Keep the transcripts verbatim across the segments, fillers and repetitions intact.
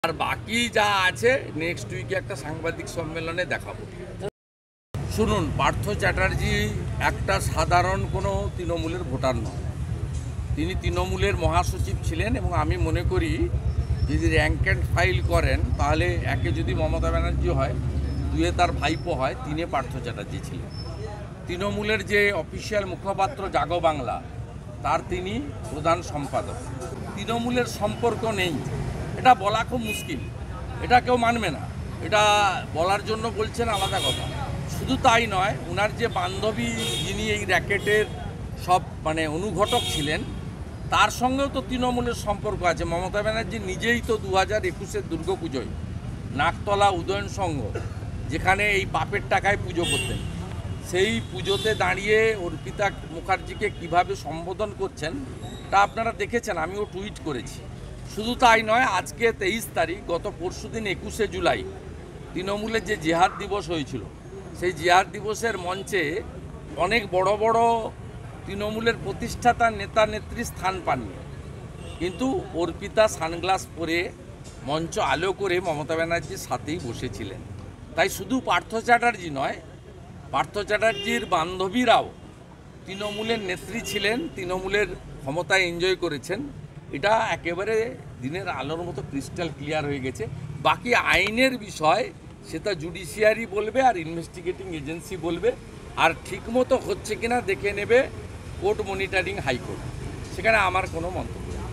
আর বাকি যা আছে নেক্সট উইকে একটা সাংবাদিক সম্মেলনে দেখাবো। শুনুন, পার্থ চ্যাটার্জি একটা সাধারণ কোনো তৃণমূলের ভোটার নয়। তিনি তৃণমূলের মহাসচিব ছিলেন এবং আমি মনে করি যদি র্যাঙ্ক অ্যান্ড ফাইল করেন তাহলে একে যদি মমতা ব্যানার্জি হয়, দুয়ে তার ভাইপো হয়, তিনে পার্থ চ্যাটার্জি ছিলেন। তৃণমূলের যে অফিসিয়াল মুখপাত্র জাগো বাংলা, তার তিনি প্রধান সম্পাদক। তৃণমূলের সম্পর্ক নেই এটা বলা খুব মুশকিল, এটা কেউ মানবে না। এটা বলার জন্য বলছেন আলাদা কথা। শুধু তাই নয়, ওনার যে বান্ধবী যিনি এই র্যাকেটের সব মানে অনুঘটক ছিলেন, তার সঙ্গেও তো তৃণমূলের সম্পর্ক আছে। মমতা ব্যানার্জি নিজেই তো দু হাজার একুশের দুর্গাপুজোয় নাকতলা উদয়ন সংঘ, যেখানে এই বাপের টাকায় পুজো করতেন, সেই পুজোতে দাঁড়িয়ে অর্পিতা মুখার্জিকে কিভাবে সম্বোধন করছেন তা আপনারা দেখেছেন, আমিও টুইট করেছি। শুধু তাই নয়, আজকে তেইশ তারিখ, গত পরশু দিন একুশে জুলাই তৃণমূলের যে জিহাদ দিবস হয়েছিল, সেই জিহাদ দিবসের মঞ্চে অনেক বড় বড় তৃণমূলের প্রতিষ্ঠাতা নেতা নেত্রী স্থান পাননি, কিন্তু অর্পিতা সানগ্লাস পরে মঞ্চ আলো করে মমতা ব্যানার্জির সাথেই বসেছিলেন। তাই শুধু পার্থ চ্যাটার্জি নয়, পার্থ চ্যাটার্জির বান্ধবীরাও তৃণমূলের নেত্রী ছিলেন, তৃণমূলের ক্ষমতায় এনজয় করেছেন। এটা একেবারে দিনের আলোর মতো ক্রিস্টাল ক্লিয়ার হয়ে গেছে। বাকি আইনের বিষয় সেটা জুডিশিয়ারি বলবে আর ইনভেস্টিগেটিং এজেন্সি বলবে, আর ঠিকমতো হচ্ছে কিনা দেখে নেবে কোর্ট মনিটরিং হাইকোর্ট। সেখানে আমার কোনো মন্তব্য নেই।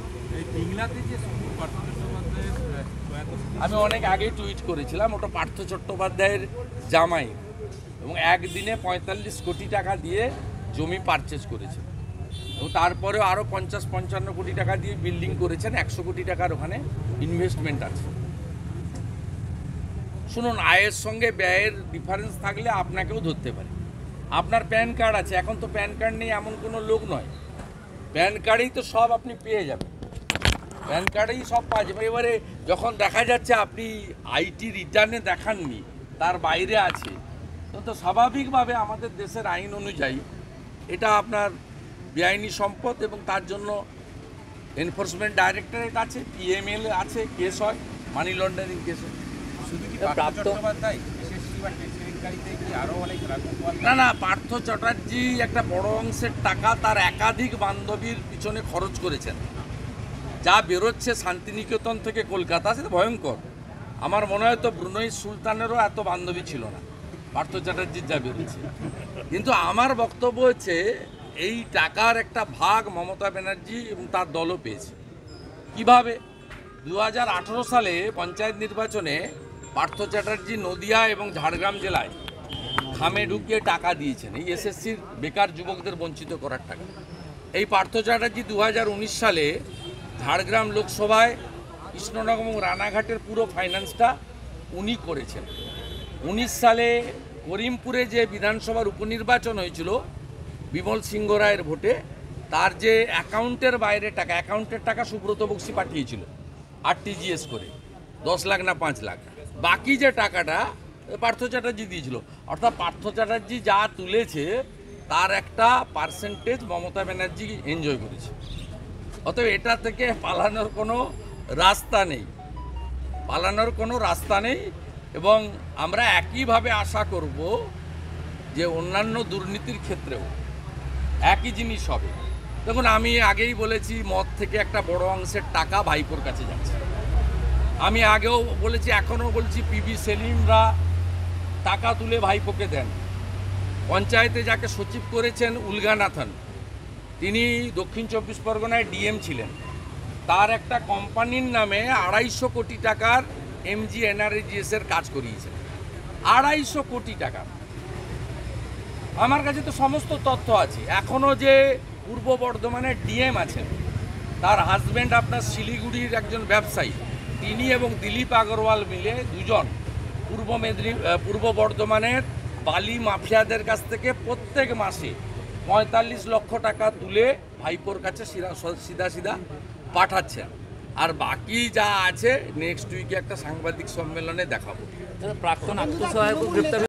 আমি অনেক আগেই টুইট করেছিলাম, ওটা পার্থ চট্টোপাধ্যায়ের জামাই, এবং একদিনে পঁয়তাল্লিশ কোটি টাকা দিয়ে জমি পারচেজ করেছেন এবং তারপরেও আরও পঞ্চাশ পঞ্চান্ন কোটি টাকা দিয়ে বিল্ডিং করেছেন। একশো কোটি টাকার ওখানে ইনভেস্টমেন্ট আছে। শুনুন, আয়ের সঙ্গে ব্যয়ের ডিফারেন্স থাকলে আপনাকেও ধরতে পারে। আপনার প্যান কার্ড আছে, এখন তো প্যান কার্ড নেই এমন কোনো লোক নয়, প্যান কার্ডেই তো সব আপনি পেয়ে যাবেন, প্যান কার্ডেই সব পাওয়া যাবে। এবারে যখন দেখা যাচ্ছে আপনি আইটি রিটার্নে দেখাননি, তার বাইরে আছে, তো স্বাভাবিকভাবে আমাদের দেশের আইন অনুযায়ী এটা আপনার বেআইনি সম্পদ এবং তার জন্য এনফোর্সমেন্ট ডাইরেক্টরেট আছে, পিএমএল আছে, কেস হয়, মানি লন্ডারিং কেস হয়। না না, পার্থ চ্যাটার্জি একটা বড় অংশের টাকা তার একাধিক বান্ধবীর পিছনে খরচ করেছেন। যা বেরোচ্ছে শান্তিনিকেতন থেকে কলকাতা, সেটা ভয়ঙ্কর। আমার মনে হয় তো ব্রুনই সুলতানেরও এত বান্ধবী ছিল না পার্থ চ্যাটার্জির যা বেরোচ্ছে। কিন্তু আমার বক্তব্য হচ্ছে এই টাকার একটা ভাগ মমতা ব্যানার্জি এবং তার দলও পেয়েছে। কীভাবে? দু হাজার আঠেরো সালে পঞ্চায়েত নির্বাচনে পার্থ চ্যাটার্জি নদিয়া এবং ঝাড়গ্রাম জেলায় খামে ঢুকিয়ে টাকা দিয়েছেন, এই এসএসসির বেকার যুবকদের বঞ্চিত করার টাকা। এই পার্থ চ্যাটার্জি দু হাজার উনিশ সালে ঝাড়গ্রাম লোকসভায় কৃষ্ণনগর এবং রানাঘাটের পুরো ফাইন্যান্সটা উনি করেছেন। উনিশ সালে করিমপুরে যে বিধানসভার উপনির্বাচন হয়েছিল বিমল সিংহ রায়ের ভোটে, তার যে অ্যাকাউন্টের বাইরে টাকা, অ্যাকাউন্টের টাকা সুব্রত বক্সি পাঠিয়েছিল আরটিজিএস করে, দশ লাখ না পাঁচ লাখ। বাকি যে টাকাটা পার্থ চ্যাটার্জি দিয়েছিল। অর্থাৎ পার্থ চ্যাটার্জি যা তুলেছে তার একটা পার্সেন্টেজ মমতা ব্যানার্জি এনজয় করেছে। অতএব এটা থেকে পালানোর কোনো রাস্তা নেই, পালানোর কোনো রাস্তা নেই। এবং আমরা একইভাবে আশা করব যে অন্যান্য দুর্নীতির ক্ষেত্রেও একই জিনিস হবে। দেখুন, আমি আগেই বলেছি মদ থেকে একটা বড় অংশের টাকা ভাইপোর কাছে যাচ্ছে। আমি আগেও বলেছি, এখনও বলছি, পিবি সেলিমরা টাকা তুলে ভাইপোকে দেন। পঞ্চায়েতে যাকে সচিব করেছেন উলগানাথন, তিনি দক্ষিণ চব্বিশ পরগনায় ডিএম ছিলেন, তার একটা কোম্পানির নামে আড়াইশো কোটি টাকার এমজি এনআরজিএস এর কাজ করিয়েছেন। আড়াইশো কোটি টাকা, আমার কাছে তো সমস্ত তথ্য আছে। এখনও যে পূর্ব বর্ধমানের ডিএম আছেন, তার হাজব্যান্ড আপনার শিলিগুড়ির একজন ব্যবসায়ী, তিনি এবং দিলীপ আগরওয়াল মিলে দুজন পূর্ব মেদিনী পূর্ব বর্ধমানের বালি মাফিয়াদের কাছ থেকে প্রত্যেক মাসে পঁয়তাল্লিশ লক্ষ টাকা তুলে ভাইপোর কাছে সিধা সিধা পাঠাচ্ছেন। আর বাকি যা আছে নেক্সট উইকে একটা সাংবাদিক সম্মেলনে দেখাবো। প্রাক্তন আত্মসহায়ক গ্রেপ্তার